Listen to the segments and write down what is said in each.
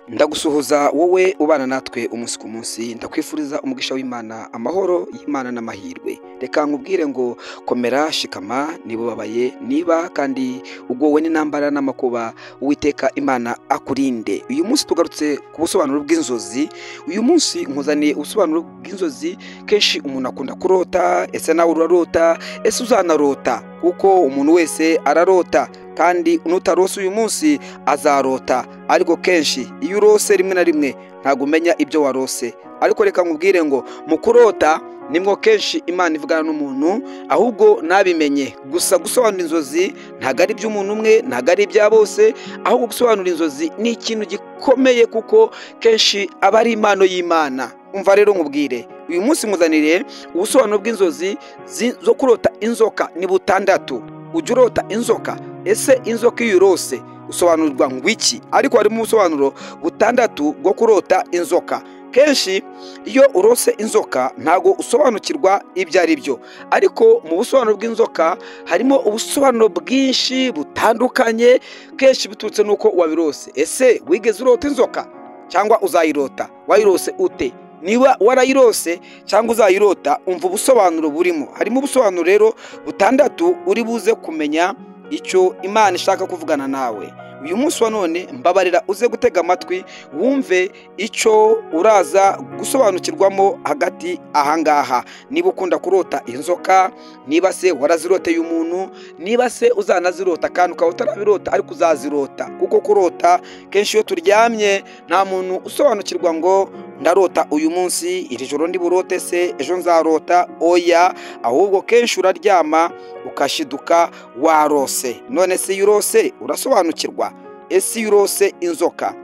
Ndagusuhuza wowe ubana natwe umunsi ku munsi, ndakwifuriza umugisha w'Imana, amahoro y'Imana n'amahirwe. Reka nkubwire ngo komera shikama, niba ubabaye, niba kandi ugowe n'intambara n'amakuba, Uwiteka Imana akurinde. Uyu munsi tugarutse ku busobanuro bw'inzozi. Uyu munsi nkuzaniye ubusobanuro bw'inzozi. Kenshi umuntu akunda kurota, ese nawe urarota, ese uzanarota? Kuko umuntu wese ararota, kandi nutarose uyu munsi azarota. Ariko kenshi iyo urose rimwe na rimwe ntabwo umenya ibyo warose. Ariko reka nkubwire ngo mu kurota nimwo kenshi Imana ivugana n'umuntu, ahubwo nabimenye. Gusa gusobanura inzozi ntabwo ari iby'umuntu umwe, ntabwo ari ibya bose, ahubwo gusobanura inzozi ni ikintu gikomeye, kuko kenshi aba ari impano y'Imana. Umva rero nkubwire, uyu munsi nkuzanire ubusobanuro bw'inzozi zo kurota inzoka. Ni butandatu. Ujya urota inzoka? Ese inzoka iyo urose usobanurirwa ngo iki? Ariko harimo ubusobanuro butandatu bwo kurota inzoka. Kenshi iyo urose inzoka ntago usobanukirwa ibyo ari byo, ariko mu busobanuro bw'inzoka harimo ubusobanuro bwinshi butandukanye, kenshi biturutse nuko wabirose. Ese wigeze urota inzoka cyangwa uzayirota? Wayirose ute? Niba warayirose cyangwa uzayirota, umva ubusobanuro burimo. Harimo ubusobanuro rero butandatu uri buze kumenya icyo Imana ishaka kuvugana nawe. Uyu munsi wa none mbabarira uze gutega amatwi wumve icyo uraza gusobanukirwamo hagati ahangaha. Niba ukunda kurota inzoka, niba se waraziroteye umuntu, niba se uzanazirota kandi ukaba utarabirota ariko uzazirota, kuko kurota kenshi iyo turyamye nta muntu usobanukirwa ngo ndarota uyu munsi, iri joro ndi burote, se ejo nzarota. Oya, ahubwo kenshi uraryama ukashiduka warose. None se iyo urose urasobanukirwa? Ese iyo urose inzoka,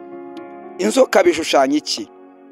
inzoka bishushanya iki?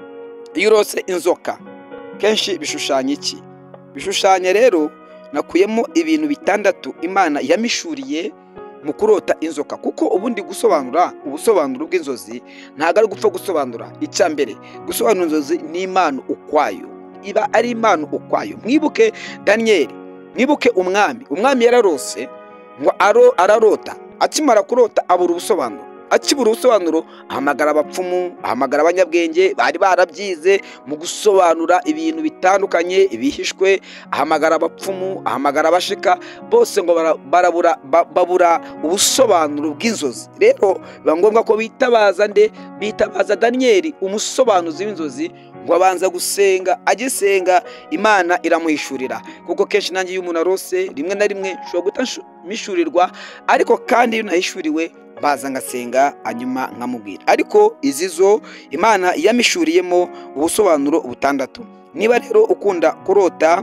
Iyo urose inzoka kenshi bishushanya iki? Bishushanya rero, nakuyemo ibintu bitandatu Imana yamishuriye mu kurota inzoka, kuko ubundi gusobanura ubusobanuro bw'inzozi ntabwo ari gupfa gusobanura. Icya mbere, gusobanura inzozi ni impano ukwayo, iba ari impano ukwayo. Mwibuke Daniyeli, mwibuke umwami yararose ngo ararota. Akimara kurota abura ubusobanuro. Akibura ubusobanuro ahamagara abapfumu, ahamagara abanyabwenge bari barabyize mu gusobanura ibintu bitandukanye bihishwe. Ahamagara abapfumu, ahamagara abashika, bose ngo babura ubusobanuro bw'inzozi. Rero biba ngombwa ko bitabaza Daniyeli, umusobanuzi w'inzozi, ngo abanza gusenga. Agisenga Imana iramuhishurira, kuko kenshi nanjye iyo umuntu arose rimwe na rimwe nshobora guhishurirwa, ariko kandi iyo nahishuriwe baza ngasenga hanyuma nkamubwira. Ariko izi zo Imana yamishuriyemo ubusobanuro butandatu. Niba rero ukunda kurota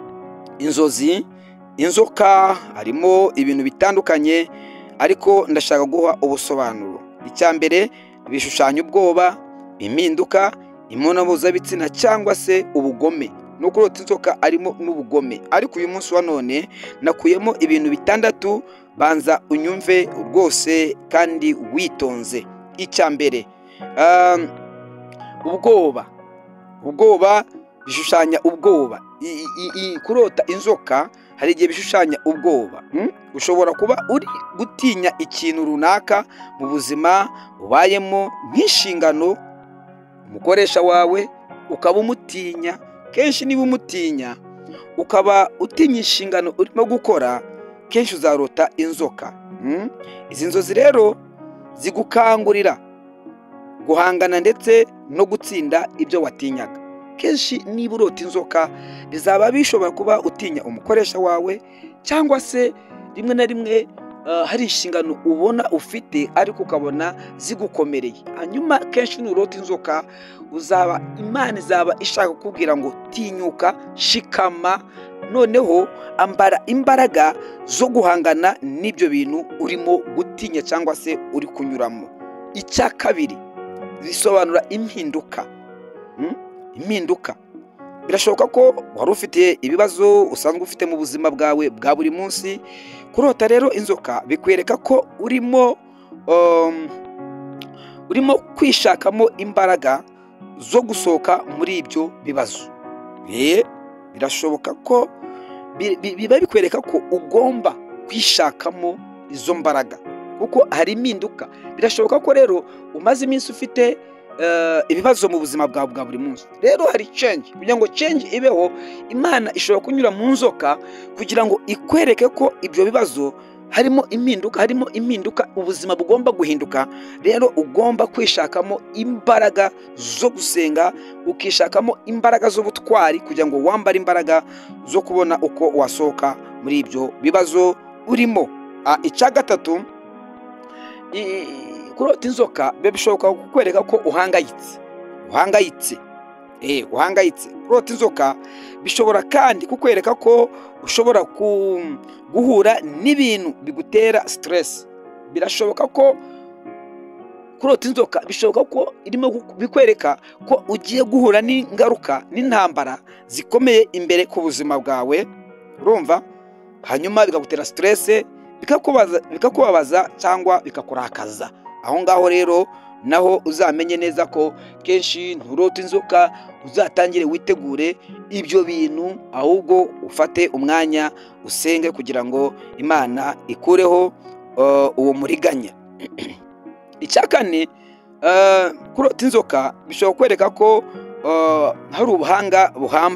inzozi, inzoka harimo ibintu bitandukanye, ariko ndashaka guha ubusobanuro. Icya mbere, bishushanya ubwoba, impinduka, imibonano mpuzabitsina cyangwa se ubugome. No kurota inzoka arimo n'ubugome. Ariko uyu munsi wa none nakuyemo ibintu bitandatu, banza unyumve rwose kandi witonze. Icya mbere, ubwoba bishushanya ubwoba. Kurota inzoka hari igihe bishushanya ubwoba. Ushobora kuba uri gutinya ikintu runaka mu buzima ubayemo, nk'inshingano umukoresha wawe ukaba umutinya. Kenshi niba umutinya ukaba utinya inshingano urimo gukora, kenshi uzarota inzoka. Izi nzozi rero zigukangurira guhangana ndetse no gutsinda ibyo watinyaga. Kenshi niba urota inzoka, bizaba bishobora kuba utinya umukoresha wawe, cyangwa se rimwe na rimwe hari inshingano ubona ufite ariko ukabona zigukomereye. Hanyuma kenshi nurota inzoka, Imana izaba ishaka kukubwira ngo tinyuka, shikama, noneho ambara imbaraga zo guhangana n'ibyo bintu urimo gutinya cyangwa se uri kunyuramo. Icya kabiri, bisobanura impinduka. Impinduka birashoboka ko wari ufite ibibazo usanzwe ufite mu buzima bwawe bwa buri munsi. Kurota rero inzoka bikwereka ko urimo kwishakamo imbaraga zo gusohoka muri ibyo bibazo. Birashoboka ko biba bikwereka ko ugomba kwishakamo izo mbaraga, kuko hari impinduka. Birashoboka ko rero umaze iminsi ufite ibibazo mu buzima bwawe bwa buri munsi. Rero hari change, kugira ngo change ibeho, Imana ishobora kunyura mu nzoka kugira ngo ikwereke ko ibyo bibazo harimo impinduka, ubuzima bugomba guhinduka. Rero ugomba kwishakamo imbaraga zo gusenga, ukishakamo imbaraga z'ubutwari kugira ngo wambare imbaraga zo kubona uko wasohoka muri ibyo bibazo urimo. Icya gatatu, kurota inzoka bishoboka kukwereka ko uhangayitse. Kurota inzoka bishobora kandi kukwereka ko ushobora guhura n'ibintu bigutera stress. Birashoboka ko kurota inzoka bishoboka ko irimo bikwereka ko ugiye guhura n'ingaruka n'intambara zikomeye imbere ku buzima bwawe, urumva, hanyuma bikagutera stress, bikakubabaza cyangwa bikakurakaza. Aho ngaho rero naho uzamenye neza ko kenshi nturota inzoka, uzatangire witegure ibyo bintu, ahubwo ufate umwanya usenge kugira ngo Imana ikureho uwo muriganya. Icya kane, kurota inzoka bishobora kwereka ko hari ubuhanga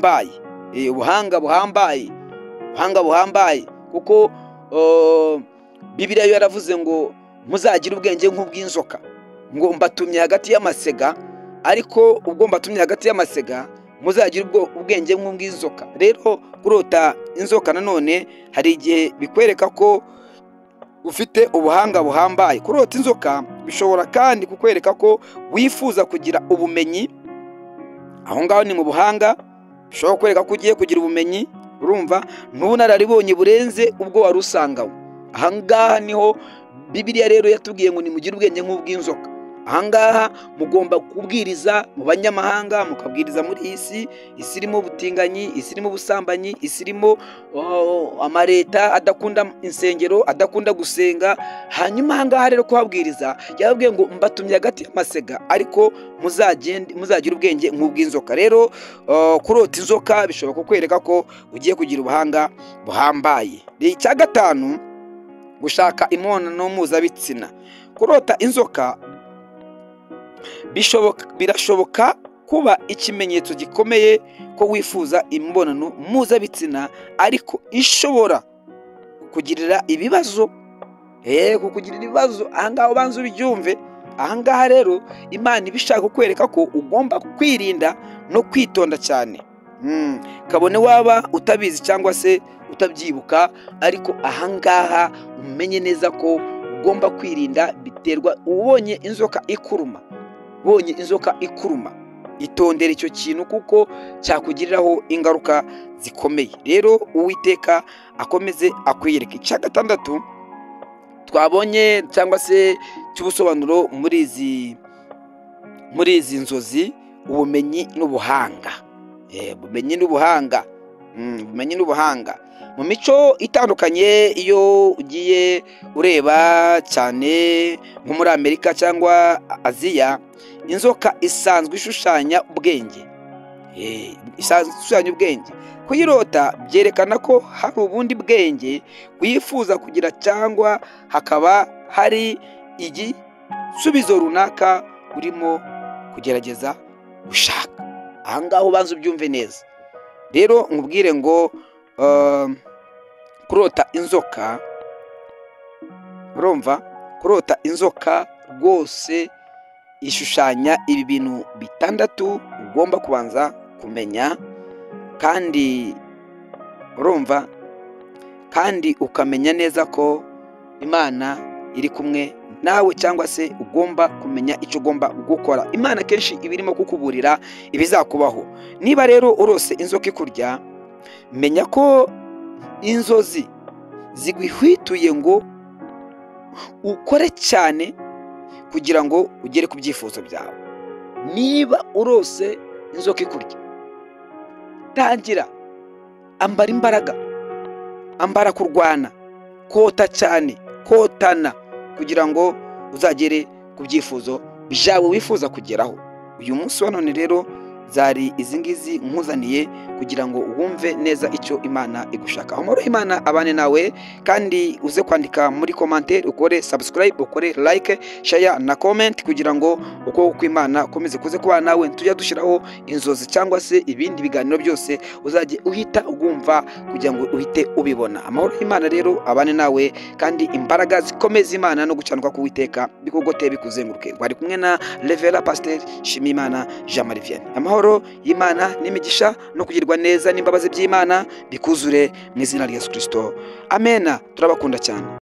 buhambaye, kuko Bibiliya yo yaravuze ngo muzagira ubwenge nk'ubw'inzoka, ngo mbatumye hagati y'amasega, ariko ubwo mbatumye hagati y'amasega muzagira ubwenge nk'ubw'inzoka. Rero kurota inzoka nanone hari igihe bikwereka ko ufite ubuhanga buhambaye. Kurota inzoka bishobora kandi kukwereka ko wifuza kugira ubumenyi. Aho ngaho ni mu buhanga, bishobora kukwereka ko ugiye kugira ubumenyi, urumva, n'ubunararibonye burenze ubwo wari usanganywe. Aha ngaha niho Bibiliya rero yatubwiye ngo nimugire ubwenge nk'ubw'inzoka. Aha ngaha mugomba kubwiriza mu banyamahanga, mukabwiriza muri iyi isi irimo ubutinganyi, isi irimo ubusambanyi, isi irimo amaleta adakunda insengero, adakunda gusenga. Hanyuma aha ngaha rero kuhabwiriza yababwiye ngo mbatumye hagati y'amasega, ariko muzagira ubwenge nk'ubw'inzoka. Rero kurota inzoka bishobora kukwereka ko ugiye kugira ubuhanga buhambaye. Icya gatanu, gushaka imibonano mpuzabitsina. Kurota inzoka birashoboka kuba ikimenyetso gikomeye ko wifuza imibonano mpuzabitsina, ariko ishobora kukugirira ibibazo. Aha ngaha ubanza ubyumve. Aha ngaha rero Imana ibishaka kukwereka ko ugomba kwirinda no kwitonda cyane. Kabone waba utabizi cyangwa se utabyibuka, ariko aha ngaha umenye neza ko ugomba kwirinda. Biterwa, ubonye inzoka ikuruma, itondera icyo kintu kuko cyakugiriraho ingaruka zikomeye. Rero Uwiteka akomeze akwiyereke. Icya gatandatu twabonye cyangwa se cy'ubusobanuro muri izi nzozi, ubumenyi n'ubuhanga. Ubumenyi n'ubuhanga mu mico itandukanye. Iyo ugiye ureba cyane nko muri Amerika cyangwa Aziya, inzoka isanzwe ishushanya ubwenge. Kuyirota byerekana ko hari ubundi bwenge wifuza kugira, cyangwa hakaba hari igisubizo runaka urimo kugerageza gushaka. Aha ngaha ubanza ubyumve neza. Rero nkubwire ngo kurota inzoka, urumva, kurota inzoka rwose ishushanya ibi bintu bitandatu ugomba kubanza kumenya, kandi urumva, kandi ukamenya neza ko Imana iri kumwe nawe, cyangwa se ugomba kumenya icyo ugomba gukora. Imana kenshi iba irimo kukuburira ibizakubaho. Niba rero urose inzoka ikurya, menya ko inzozi ziguhwituye ngo ukore cyane kugira ngo ugere ku byifuzo byawe. Niba urose inzoka ikurya, tangira, ambara imbaraga, ambara kurwana, kota cyane, kotana, kugira ngo uzagere ku byifuzo byawe wifuza kugeraho. Uyu munsi wa none rero zari izi ngizi nkuzaniye kugira ngo wumve neza icyo Imana igushaka. Amahoro y'Imana abane nawe, kandi uze kwandika muri commentaire, ukore subscribe, ukore like, share na comment, kugira ngo uko kw'Imana ukomeze kuze kubana nawe, tujya dushyiraho inzozi cyangwa se ibindi biganiro byose uzajye uhita ugumva kugira ngo uhite ubibona. Amahoro y'Imana rero abane nawe, kandi imbaraga zikomeza Imana no gucanwa k'Uwiteka bikugoteye bikuzenguruke. Wari kumwe na Revera Pasteur Nshimiyimana Jean Marie Vianney. Amahoro y'Imana n'imigisha no kugirwa neza n'imbabazi by'Imana bikuzure mu izina rya Yesu Kristo. Amena. Turabakunda cyane.